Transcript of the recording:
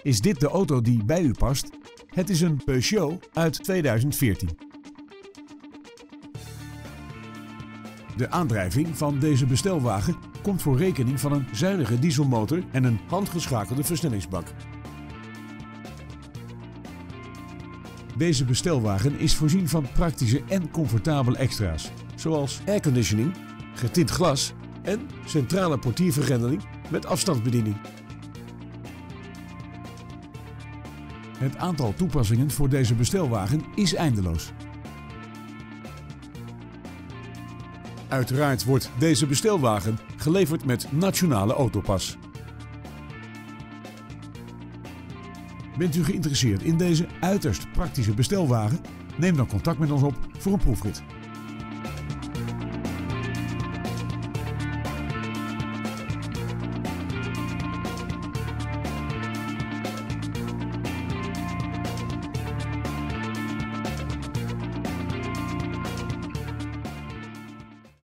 Is dit de auto die bij u past? Het is een Peugeot uit 2014. De aandrijving van deze bestelwagen komt voor rekening van een zuinige dieselmotor en een handgeschakelde versnellingsbak. Deze bestelwagen is voorzien van praktische en comfortabele extra's, zoals airconditioning, getint glas en centrale portiervergrendeling met afstandsbediening. Het aantal toepassingen voor deze bestelwagen is eindeloos. Uiteraard wordt deze bestelwagen geleverd met Nationale Autopas. Bent u geïnteresseerd in deze uiterst praktische bestelwagen? Neem dan contact met ons op voor een proefrit.